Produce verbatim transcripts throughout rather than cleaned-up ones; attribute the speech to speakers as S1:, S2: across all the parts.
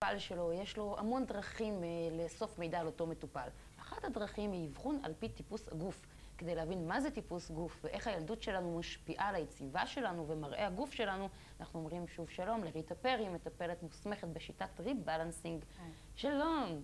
S1: המטופל שלו, יש לו המון דרכים לאסוף מידע על אותו מטופל. אחת הדרכים היא אבחון על פי טיפוס הגוף, כדי להבין מה זה טיפוס גוף ואיך הילדות שלנו משפיעה על היציבה שלנו ומראה הגוף שלנו. אנחנו אומרים שוב שלום לריטה פרי, מטפלת מוסמכת בשיטת ריבלנסינג. שלום.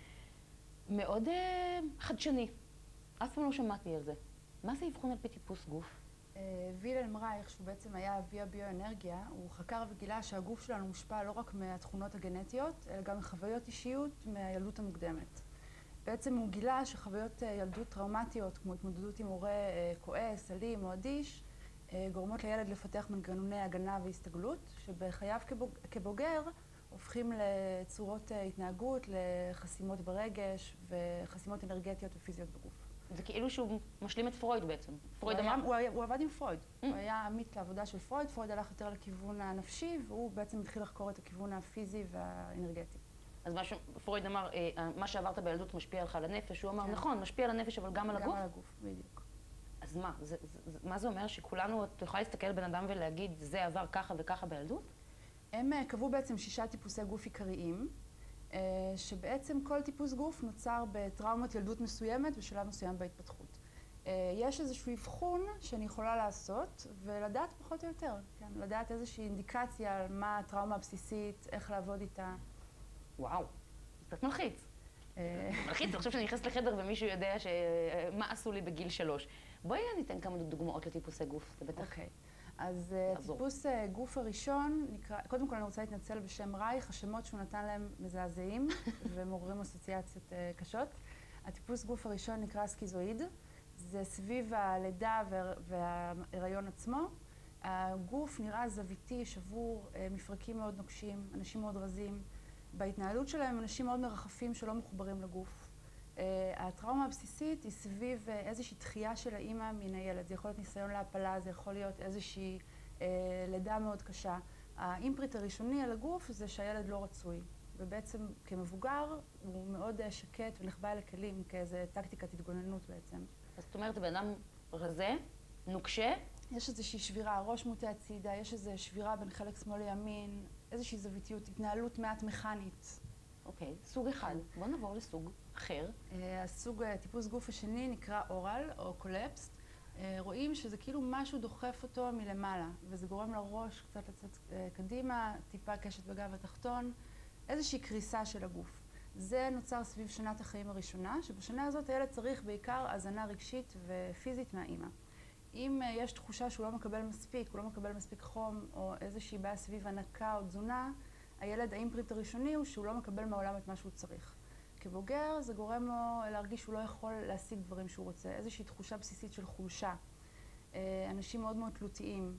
S1: מאוד חדשני. אף פעם לא שמעתי על זה. מה זה אבחון על פי טיפוס גוף?
S2: וילהלם רייך, שהוא בעצם היה אבי הביואנרגיה, הוא חקר וגילה שהגוף שלנו מושפע לא רק מהתכונות הגנטיות, אלא גם מחוויות אישיות מהילדות המוקדמת. בעצם הוא גילה שחוויות ילדות טראומטיות, כמו התמודדות עם הורה כועס, אלים או אדיש, גורמות לילד לפתח מנגנוני הגנה והסתגלות, שבחייו כבוגר הופכים לצורות התנהגות, לחסימות ברגש וחסימות אנרגטיות ופיזיות בגוף.
S1: זה כאילו שהוא משלים את פרויד בעצם.
S2: פרויד אמר... הוא, היה, הוא עבד עם פרויד. Mm. הוא היה עמית לעבודה של פרויד. פרויד הלך יותר לכיוון הנפשי, והוא בעצם התחיל לחקור את הכיוון הפיזי והאנרגטי.
S1: אז מה שפרויד אמר, מה שעברת בילדות משפיע עליך על הנפש, הוא אמר, כן. נכון, משפיע על הנפש, אבל גם על הגוף?
S2: גם על הגוף, בדיוק.
S1: אז מה? זה, זה, מה זה אומר? שכולנו, את יכולה להסתכל בן אדם ולהגיד, זה עבר ככה וככה בילדות?
S2: הם קבעו בעצם שישה טיפוסי גוף עיקריים, שבעצם כל טיפוס גוף נוצר בטראומת ילדות מסוימת בשלב מסוים בהתפתחות. יש איזשהו אבחון שאני יכולה לעשות ולדעת פחות או יותר, כן? לדעת איזושהי אינדיקציה על מה הטראומה הבסיסית, איך לעבוד איתה.
S1: וואו, זה קצת מלחיץ. מלחיץ, אני חושב שאני נכנסת לחדר ומישהו יודע מה עשו לי בגיל שלוש. בואי ניתן כמה דוגמאות לטיפוסי גוף, זה בטח.
S2: אוקיי. אז טיפוס גוף הראשון נקרא, קודם כל אני רוצה להתנצל בשם רייך, השמות שהוא נתן להם מזעזעים ומעוררים אסוציאציות קשות. הטיפוס גוף הראשון נקרא סקיזואיד, זה סביב הלידה וההיריון עצמו. הגוף נראה זוויתי, שבור, מפרקים מאוד נוקשים, אנשים מאוד רזים. בהתנהלות שלהם אנשים מאוד מרחפים שלא מחוברים לגוף. הטראומה הבסיסית היא סביב איזושהי דחייה של האימא מן הילד. זה יכול להיות ניסיון להפלה, זה יכול להיות איזושהי לידה מאוד קשה. האימפריט הראשוני על הגוף זה שהילד לא רצוי. ובעצם כמבוגר הוא מאוד שקט ונחבא אל הכלים כאיזו טקטיקת התגוננות בעצם.
S1: אז זאת אומרת, בן אדם רזה, נוקשה?
S2: יש איזושהי שבירה, הראש מוטה הצידה, יש איזו שבירה בין חלק שמאל לימין, איזושהי זוויתיות, התנהלות מעט מכנית.
S1: אוקיי, סוג אחד. בוא נעבור לסוג אחר.
S2: הסוג, טיפוס גוף השני נקרא אורל או קולפסט. רואים שזה כאילו משהו דוחף אותו מלמעלה, וזה גורם לראש קצת לצאת קדימה, טיפה קשת בגב התחתון, איזושהי קריסה של הגוף. זה נוצר סביב שנת החיים הראשונה, שבשנה הזאת הילד צריך בעיקר הזנה רגשית ופיזית מהאימא. אם יש תחושה שהוא לא מקבל מספיק, הוא לא מקבל מספיק חום, או איזושהי בעיה סביב הנקה או תזונה, הילד, האימפריט הראשוני הוא שהוא לא מקבל מהעולם את מה שהוא צריך. כבוגר זה גורם לו להרגיש שהוא לא יכול להשיג דברים שהוא רוצה, איזושהי תחושה בסיסית של חולשה. אנשים מאוד מאוד תלותיים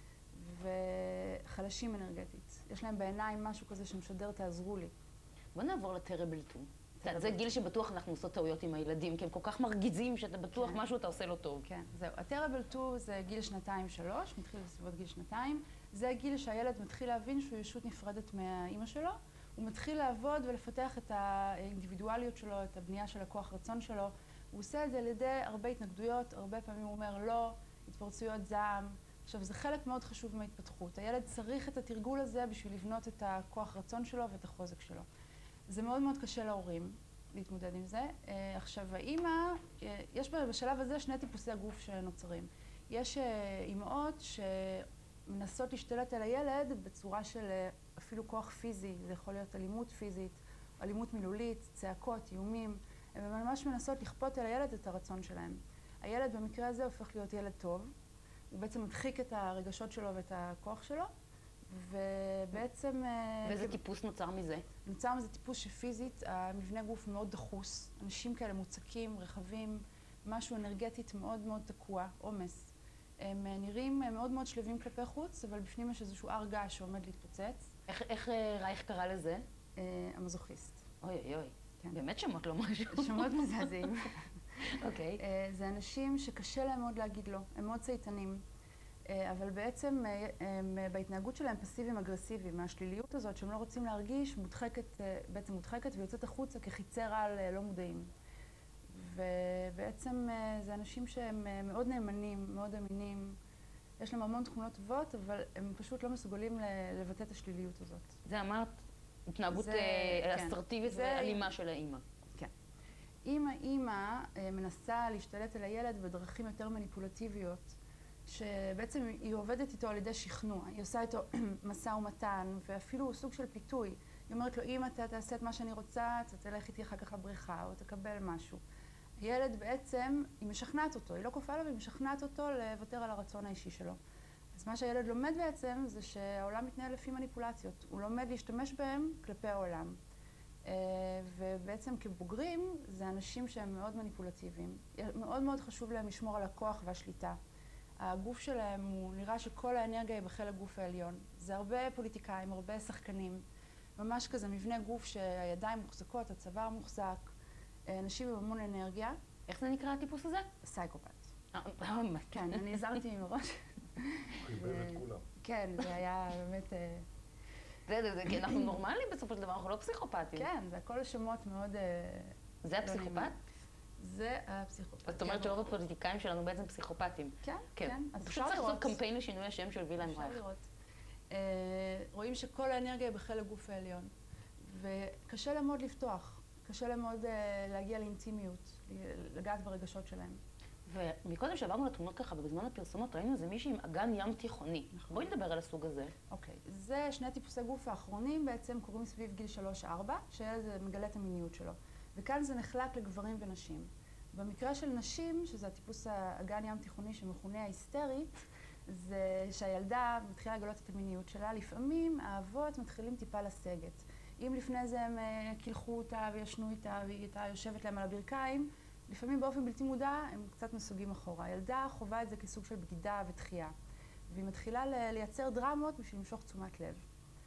S2: וחלשים אנרגטית. יש להם בעיניים משהו כזה שמשדר תעזרו לי.
S1: בוא נעבור לטרבל טו. זה גיל שבטוח אנחנו עושות טעויות עם הילדים, כי הם כל כך מרגיזים שאתה בטוח משהו אתה עושה לא טוב.
S2: כן, זהו. הטרבל טו זה גיל שנתיים-שלוש, מתחיל בסביבות גיל שנתיים. זה הגיל שהילד מתחיל להבין שהוא ישות נפרדת מהאימא שלו. הוא מתחיל לעבוד ולפתח את האינדיבידואליות שלו, את הבנייה של הכוח רצון שלו. הוא עושה את זה על ידי הרבה התנגדויות, הרבה פעמים הוא אומר לא, התפרצויות זעם. עכשיו, זה חלק מאוד חשוב מההתפתחות. הילד צריך את התרגול הזה בשביל לבנות את הכוח רצון שלו ואת החוזק שלו. זה מאוד מאוד קשה להורים להתמודד עם זה. עכשיו, האמא, יש בשלב הזה שני טיפוסי הגוף שנוצרים. יש אמהות שמנסות להשתלט על הילד בצורה של אפילו כוח פיזי, זה יכול להיות אלימות פיזית, אלימות מילולית, צעקות, איומים. הן ממש מנסות לכפות על הילד את הרצון שלהם. הילד במקרה הזה הופך להיות ילד טוב, הוא בעצם מדחיק את הרגשות שלו ואת הכוח שלו, ובעצם...
S1: ואיזה טיפוס נוצר מזה?
S2: נוצר מזה טיפוס שפיזית, המבנה גוף מאוד דחוס, אנשים כאלה מוצקים, רחבים, משהו אנרגטית מאוד מאוד תקוע, עומס. הם נראים מאוד מאוד שלבים כלפי חוץ, אבל בפנים יש איזשהו הר געש שעומד להתפוצץ.
S1: איך, איך רייך קרא לזה?
S2: המזוכיסט.
S1: אוי אוי אוי, כן. באמת שמות לו משהו.
S2: שמות מזעזעים.
S1: אוקיי.
S2: זה אנשים שקשה להם מאוד להגיד לא, הם מאוד צייתנים. אבל בעצם הם בהתנהגות שלהם פסיביים אגרסיביים, מהשליליות הזאת שהם לא רוצים להרגיש, מודחקת, בעצם מודחקת ויוצאת החוצה כחיצי רעל לא מודעים. ובעצם זה אנשים שהם מאוד נאמנים, מאוד אמינים, יש להם המון תכונות טובות, אבל הם פשוט לא מסוגלים לבטא את השליליות הזאת.
S1: זה אמרת התנהגות אסרטיבית ואלימה של האימא.
S2: כן. אם האימא מנסה להשתלט על הילד בדרכים יותר מניפולטיביות, שבעצם היא עובדת איתו על ידי שכנוע, היא עושה איתו משא ומתן, ואפילו סוג של פיתוי. היא אומרת לו, אמא, אתה תעשה את מה שאני רוצה, אתה תלך איתי אחר כך לבריכה, או תקבל משהו. הילד בעצם, היא משכנעת אותו, היא לא כופה לו, והיא משכנעת אותו לוותר על הרצון האישי שלו. אז מה שהילד לומד בעצם, זה שהעולם מתנהל לפי מניפולציות. הוא לומד להשתמש בהם כלפי העולם. ובעצם כבוגרים, זה אנשים שהם מאוד מניפולטיביים. מאוד מאוד חשוב להם לשמור על הכוח והשליטה. הגוף שלהם הוא נראה שכל האנרגיה היא בחלק גוף העליון. זה הרבה פוליטיקאים, הרבה שחקנים. ממש כזה מבנה גוף שהידיים מוחזקות, הצוואר מוחזק. אנשים עם המון אנרגיה.
S1: איך זה נקרא הטיפוס הזה?
S2: סייקופת. כן, אני עזרתי מראש.
S3: חיבר את כולם.
S2: כן, זה היה באמת...
S1: זה, כי אנחנו נורמליים בסופו של דבר, אנחנו לא פסיכופטים.
S2: כן, זה הכל שמות מאוד...
S1: זה הפסיכופת?
S2: זה הפסיכופת.
S1: זאת אומרת שרוב הפוליטיקאים שלנו בעצם פסיכופטים.
S2: כן, כן.
S1: אז פשוט צריך לעשות קמפיין לשינוי השם של וילהלם רייך.
S2: אפשר לראות. רואים שכל האנרגיה היא בחלק גוף העליון. וקשה להם מאוד לפתוח. קשה להם מאוד להגיע לאינטימיות, לגעת ברגשות שלהם.
S1: ומקודם שעברנו לתמונות ככה, ובזמן הפרסומות ראינו איזה מישהי עם אגן ים תיכוני. בואי נדבר על הסוג הזה.
S2: אוקיי. זה שני טיפוסי גוף האחרונים בעצם קורים סביב גיל שלוש ארבע, שילד מגלה את המיניות שלו. וכאן זה נחלק לגברים ונשים. במקרה של נשים, שזה הטיפוס האגן ים תיכוני שמכונה ההיסטרית, זה שהילדה מתחילה לגלות את המיניות שלה. לפעמים האבות מתחילים טיפה לסגת. אם לפני זה הם קילחו אותה וישנו איתה והיא הייתה יושבת להם על הברכיים, לפעמים באופן בלתי מודע הם קצת מסוגים אחורה. הילדה חווה את זה כסוג של בגידה ותחייה, והיא מתחילה לייצר דרמות בשביל למשוך תשומת לב.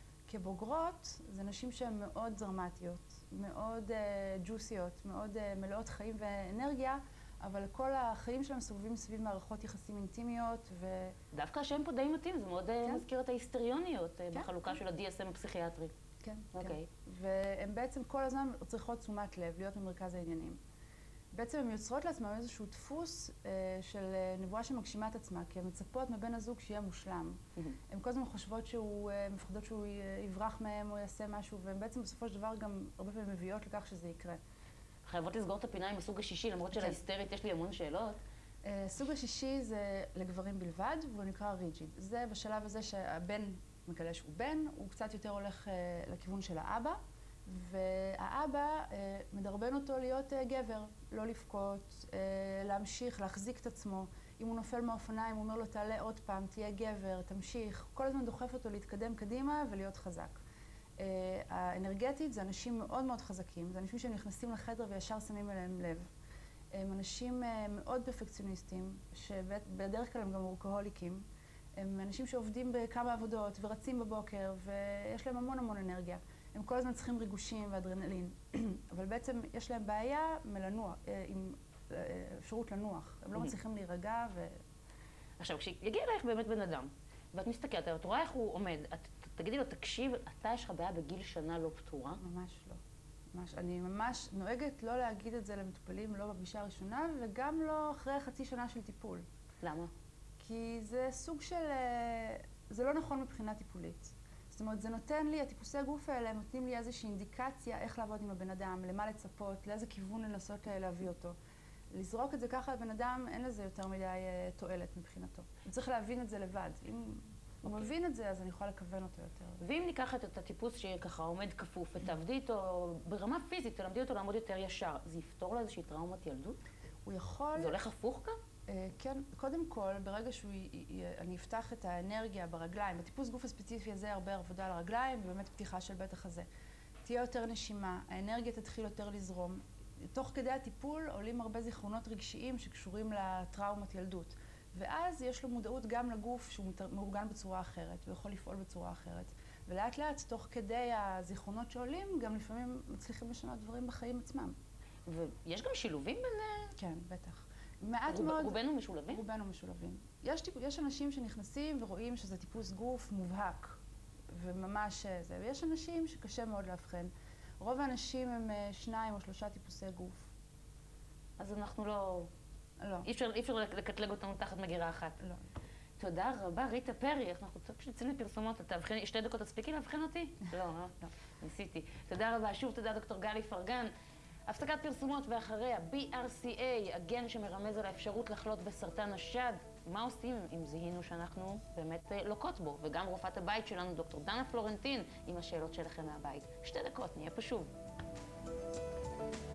S2: כבוגרות, זה נשים שהן מאוד דרמטיות, מאוד uh, ג'וסיות, מאוד uh, מלאות חיים ואנרגיה, אבל כל החיים שלהם סובבים סביב מערכות יחסים אינטימיות ו...
S1: דווקא השם פה די מתאים, זה מאוד כן. מזכיר את ההיסטריוניות כן. בחלוקה
S2: כן.
S1: של ה-די אס אם הפסיכיאטרי.
S2: כן,
S1: okay.
S2: כן. והן בעצם כל הזמן צריכות תשומת לב, להיות במרכז העניינים. בעצם הן יוצרות לעצמם איזשהו דפוס אה, של נבואה שמגשימה את עצמה, כי הן מצפות מבן הזוג שיהיה מושלם. Mm-hmm. הן כל הזמן חושבות שהוא, אה, מפחדות שהוא יברח מהם או יעשה משהו, והן בעצם בסופו של דבר גם הרבה פעמים מביאות לכך שזה יקרה.
S1: חייבות לסגור את הפינה עם הסוג השישי, למרות
S2: כן.
S1: שלהיסטרית יש לי המון שאלות.
S2: אה, סוג השישי זה לגברים בלבד, והוא נקרא ריג'יד. זה בשלב הזה שהבן מגלה שהוא בן, הוא קצת יותר הולך אה, לכיוון של האבא, והאבא אה, מדרבן אותו להיות אה, גבר, לא לבכות, אה, להמשיך, להחזיק את עצמו. אם הוא נופל מהאופניים, הוא אומר לו, תעלה עוד פעם, תהיה גבר, תמשיך. כל הזמן דוחף אותו להתקדם קדימה ולהיות חזק. אה, האנרגטית זה אנשים מאוד מאוד חזקים, זה אנשים שנכנסים לחדר וישר שמים אליהם לב. הם אנשים אה, מאוד פרפקציוניסטים, שבדרך כלל הם גם אורקהוליקים. הם אנשים שעובדים בכמה עבודות ורצים בבוקר, ויש להם המון המון אנרגיה. הם כל הזמן צריכים ריגושים ואדרנלין, אבל בעצם יש להם בעיה מלנוח, עם אפשרות לנוח. הם לא מצליחים להירגע ו...
S1: עכשיו, כשיגיע אלייך באמת בן אדם, ואת מסתכלת, את רואה איך הוא עומד, את תגידי לו, תקשיב, אתה יש לך בעיה בגיל שנה לא פתורה?
S2: ממש לא. ממש. אני ממש נוהגת לא להגיד את זה למטופלים, לא בפגישה הראשונה, וגם לא אחרי חצי שנה של טיפול.
S1: למה?
S2: כי זה סוג של... זה לא נכון מבחינה טיפולית. זאת אומרת, זה נותן לי, הטיפוסי הגוף האלה, הם נותנים לי איזושהי אינדיקציה איך לעבוד עם הבן אדם, למה לצפות, לאיזה כיוון לנסות להביא אותו. לזרוק את זה ככה לבן אדם, אין לזה יותר מדי תועלת מבחינתו. הוא צריך להבין את זה לבד. אם הוא מבין את זה, אז אני יכולה לכוון אותו יותר.
S1: ואם ניקח את הטיפוס שככה עומד כפוף, ותעבדי איתו ברמה פיזית, תלמדי אותו לעמוד יותר ישר, זה יפתור לו איזושהי טראומת ילדות?
S2: הוא יכול...
S1: זה הולך הפוך כאן?
S2: כן, קודם כל, ברגע שאני אפתח את האנרגיה ברגליים, בטיפוס גוף הספציפי הזה הרבה עבודה על הרגליים, ובאמת פתיחה של בית החזה. תהיה יותר נשימה, האנרגיה תתחיל יותר לזרום. תוך כדי הטיפול עולים הרבה זיכרונות רגשיים שקשורים לטראומת ילדות. ואז יש לו מודעות גם לגוף שהוא מאורגן בצורה אחרת, הוא יכול לפעול בצורה אחרת. ולאט לאט, תוך כדי הזיכרונות שעולים, גם לפעמים מצליחים לשנות דברים בחיים עצמם.
S1: ויש גם שילובים בין...
S2: כן, בטח. מעט
S1: רוב,
S2: מאוד...
S1: רובנו משולבים?
S2: רובנו משולבים. יש, יש אנשים שנכנסים ורואים שזה טיפוס גוף מובהק, וממש זה. ויש אנשים שקשה מאוד להבחן. רוב האנשים הם שניים או שלושה טיפוסי גוף.
S1: אז אנחנו לא...
S2: לא.
S1: אי אפשר, אי אפשר לקטלג אותנו תחת מגירה אחת.
S2: לא.
S1: תודה רבה, ריטה פרי. אנחנו רוצים כשנצאים לפרסומות, תאבחני, שתי דקות תספיקי להבחן אותי? לא, לא, לא, ניסיתי. תודה רבה, שוב תודה דוקטור גלי פרגן. הפסקת פרסומות ואחריה, בי אר סי איי, הגן שמרמז על האפשרות לחלות בסרטן השד. מה עושים אם זיהינו שאנחנו באמת לוקות בו? וגם רופאת הבית שלנו, דוקטור דנה פלורנטין, עם השאלות שלכם מהבית. שתי דקות, נהיה פה שוב.